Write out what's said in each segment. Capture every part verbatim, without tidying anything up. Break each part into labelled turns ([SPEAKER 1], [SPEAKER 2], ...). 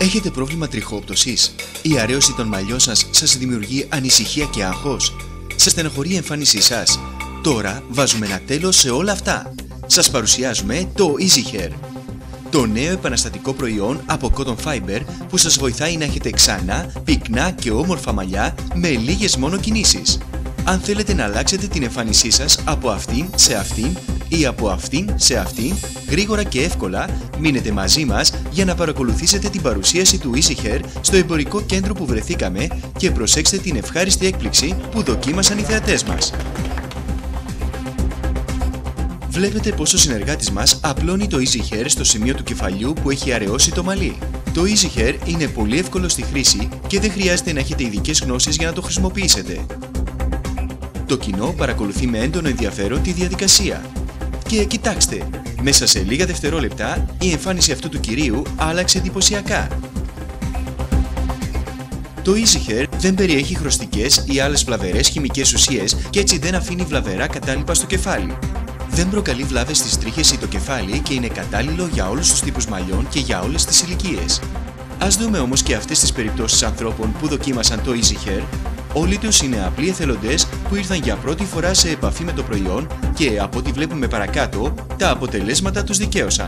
[SPEAKER 1] Έχετε πρόβλημα τριχόπτωσης? Η αρέωση των μαλλιών σας σας δημιουργεί ανησυχία και άγχος? Σας στενοχωρεί η εμφάνισή σας? Τώρα βάζουμε ένα τέλος σε όλα αυτά. Σας παρουσιάζουμε το Easy Hair, το νέο επαναστατικό προϊόν από Cotton Fiber που σας βοηθάει να έχετε ξανά πυκνά και όμορφα μαλλιά με λίγες μόνο κινήσεις. Αν θέλετε να αλλάξετε την εμφάνισή σας από αυτήν σε αυτήν ή από αυτήν σε αυτήν, γρήγορα και εύκολα, μείνετε μαζί μας για να παρακολουθήσετε την παρουσίαση του Easy Hair στο εμπορικό κέντρο που βρεθήκαμε και προσέξτε την ευχάριστη έκπληξη που δοκίμασαν οι θεατές μας. Βλέπετε πως ο συνεργάτης μας απλώνει το Easy Hair στο σημείο του κεφαλιού που έχει αραιώσει το μαλλί. Το Easy Hair είναι πολύ εύκολο στη χρήση και δεν χρειάζεται να έχετε ειδικές γνώσεις για να το χρησιμοποιήσετε. Το κοινό παρακολουθεί με έντονο ενδιαφέρον τη διαδικασία. Και κοιτάξτε, μέσα σε λίγα δευτερόλεπτα η εμφάνιση αυτού του κυρίου άλλαξε εντυπωσιακά. Το Easy Hair δεν περιέχει χρωστικές ή άλλες βλαβερές χημικές ουσίες και έτσι δεν αφήνει βλαβερά κατάλοιπα στο κεφάλι. Δεν προκαλεί βλάβες στις τρίχες ή το κεφάλι και είναι κατάλληλο για όλους τους τύπους μαλλιών και για όλες τις ηλικίες. Ας δούμε όμως και αυτές τις περιπτώσεις ανθρώπων που δοκίμασαν το Easy Hair. Όλοι τους είναι απλοί εθελοντές που ήρθαν για πρώτη φορά σε επαφή με το προϊόν και από ό,τι βλέπουμε παρακάτω, τα αποτελέσματα τους δικαίωσαν.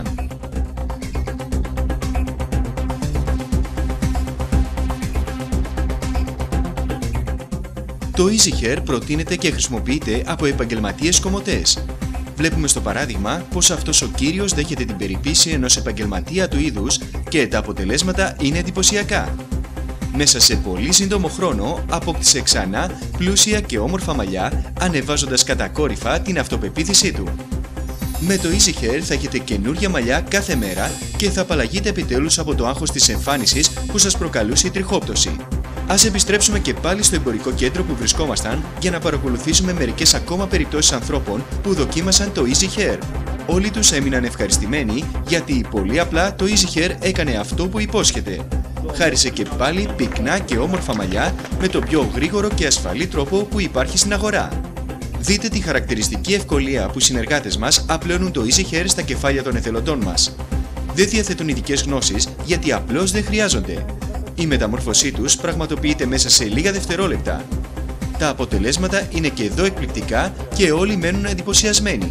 [SPEAKER 1] Το Easy Hair προτείνεται και χρησιμοποιείται από επαγγελματίες κομμωτές. Βλέπουμε στο παράδειγμα πως αυτός ο κύριος δέχεται την περιποίηση ενός επαγγελματία του είδους και τα αποτελέσματα είναι εντυπωσιακά. Μέσα σε πολύ σύντομο χρόνο απόκτησε ξανά πλούσια και όμορφα μαλλιά, ανεβάζοντας κατακόρυφα την αυτοπεποίθησή του. Με το Easy Hair θα έχετε καινούρια μαλλιά κάθε μέρα και θα απαλλαγείτε επιτέλους από το άγχος της εμφάνισης που σας προκαλούσε η τριχόπτωση. Ας επιστρέψουμε και πάλι στο εμπορικό κέντρο που βρισκόμασταν για να παρακολουθήσουμε μερικές ακόμα περιπτώσεις ανθρώπων που δοκίμασαν το Easy Hair. Όλοι τους έμειναν ευχαριστημένοι γιατί πολύ απλά το Easy Hair έκανε αυτό που υπόσχεται. Χάρισε και πάλι πυκνά και όμορφα μαλλιά με το πιο γρήγορο και ασφαλή τρόπο που υπάρχει στην αγορά. Δείτε τη χαρακτηριστική ευκολία που οι συνεργάτες μας απλώνουν το Easy Hair στα κεφάλια των εθελοντών μας. Δεν διαθέτουν ειδικές γνώσεις γιατί απλώς δεν χρειάζονται. Η μεταμόρφωσή τους πραγματοποιείται μέσα σε λίγα δευτερόλεπτα. Τα αποτελέσματα είναι και εδώ εκπληκτικά και όλοι μένουν εντυπωσιασμένοι.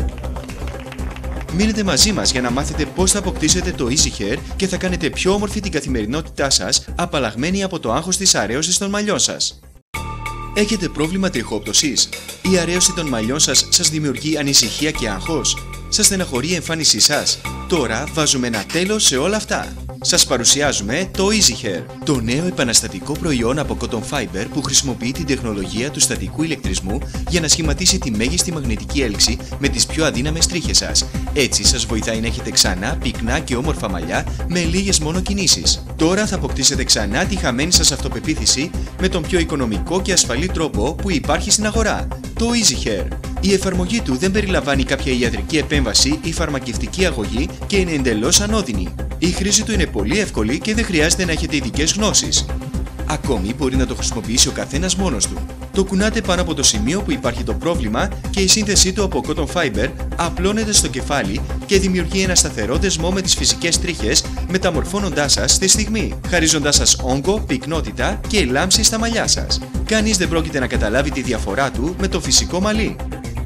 [SPEAKER 1] Μείνετε μαζί μας για να μάθετε πώς θα αποκτήσετε το Easy Hair και θα κάνετε πιο όμορφη την καθημερινότητά σας, απαλλαγμένη από το άγχος της αρέωσης των μαλλιών σας. Έχετε πρόβλημα τριχόπτωσης? Η αρέωση των μαλλιών σας σας δημιουργεί ανησυχία και άγχος? Σας στεναχωρεί η εμφάνισή σας? Τώρα βάζουμε ένα τέλος σε όλα αυτά. Σας παρουσιάζουμε το Easy Hair, το νέο επαναστατικό προϊόν από Cotton Fiber που χρησιμοποιεί την τεχνολογία του στατικού ηλεκτρισμού για να σχηματίσει τη μέγιστη μαγνητική έλξη με τις πιο αδύναμες τρίχες σας. Έτσι σας βοηθάει να έχετε ξανά πυκνά και όμορφα μαλλιά με λίγες μόνο κινήσεις. Τώρα θα αποκτήσετε ξανά τη χαμένη σας αυτοπεποίθηση με τον πιο οικονομικό και ασφαλή τρόπο που υπάρχει στην αγορά, το Easy Hair. Η εφαρμογή του δεν περιλαμβάνει κάποια ιατρική επέμβαση ή φαρμακευτική αγωγή και είναι εντελώς ανώδυνη. Η χρήση του είναι πολύ εύκολη και δεν χρειάζεται να έχετε ειδικές γνώσεις. Ακόμη μπορεί να το χρησιμοποιήσει ο καθένας μόνος του. Το κουνάτε πάνω από το σημείο που υπάρχει το πρόβλημα και η σύνθεσή του από Cotton Fiber απλώνεται στο κεφάλι και δημιουργεί ένα σταθερό δεσμό με τις φυσικές τρίχες, μεταμορφώνοντάς σας στη στιγμή, χαρίζοντάς σας όγκο, πυκνότητα και λάμψη στα μαλλιά σας. Κανείς δεν πρόκειται να καταλάβει τη διαφορά του με το φυσικό μαλλί.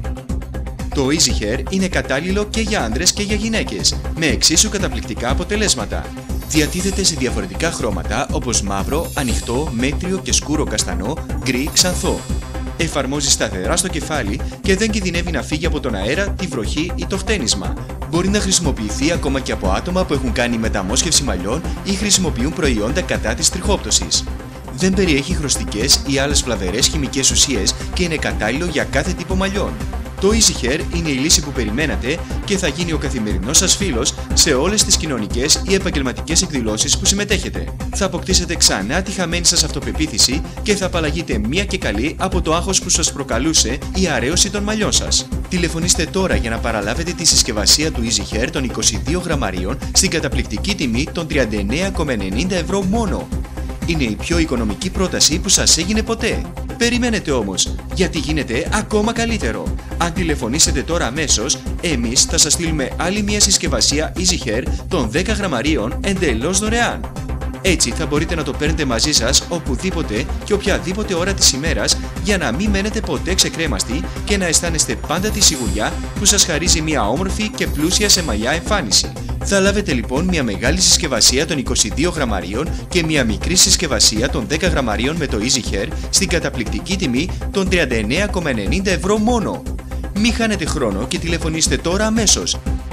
[SPEAKER 1] Το Easy Hair είναι κατάλληλο και για άντρες και για γυναίκες, με εξίσου καταπληκτικά αποτελέσματα. Διατίθεται σε διαφορετικά χρώματα όπως μαύρο, ανοιχτό, μέτριο και σκούρο καστανό, γκρι, ξανθό. Εφαρμόζει σταθερά στο κεφάλι και δεν κινδυνεύει να φύγει από τον αέρα, τη βροχή ή το χτένισμα. Μπορεί να χρησιμοποιηθεί ακόμα και από άτομα που έχουν κάνει μεταμόσχευση μαλλιών ή χρησιμοποιούν προϊόντα κατά της τριχόπτωσης. Δεν περιέχει χρωστικές ή άλλες βλαβερές χημικές ουσίες και είναι κατάλληλο για κάθε τύπο μαλλιών. Το Easy Hair είναι η λύση που περιμένατε και θα γίνει ο καθημερινός σας φίλος σε όλες τις κοινωνικές ή επαγγελματικές εκδηλώσεις που συμμετέχετε. Θα αποκτήσετε ξανά τη χαμένη σας αυτοπεποίθηση και θα απαλλαγείτε μία και καλή από το άγχος που σας προκαλούσε η αρέωση των μαλλιών σας. Τηλεφωνήστε τώρα για να παραλάβετε τη συσκευασία του Easy Hair των είκοσι δύο γραμμαρίων στην καταπληκτική τιμή των τριάντα εννέα κόμμα ενενήντα ευρώ μόνο. Είναι η πιο οικονομική πρόταση που σας έγινε ποτέ. Περιμένετε όμως, γιατί γίνεται ακόμα καλύτερο. Αν τηλεφωνήσετε τώρα αμέσως, εμείς θα σας στείλουμε άλλη μια συσκευασία Easy Hair των δέκα γραμμαρίων εντελώς δωρεάν. Έτσι θα μπορείτε να το παίρνετε μαζί σας οπουδήποτε και οποιαδήποτε ώρα της ημέρας για να μην μένετε ποτέ ξεκρέμαστοι και να αισθάνεστε πάντα τη σιγουριά που σας χαρίζει μια όμορφη και πλούσια σε μαλλιά εμφάνιση. Θα λάβετε λοιπόν μια μεγάλη συσκευασία των είκοσι δύο γραμμαρίων και μια μικρή συσκευασία των δέκα γραμμαρίων με το Easy Hair στην καταπληκτική τιμή των τριάντα εννέα κόμμα ενενήντα ευρώ μόνο. Μην χάνετε χρόνο και τηλεφωνήστε τώρα αμέσως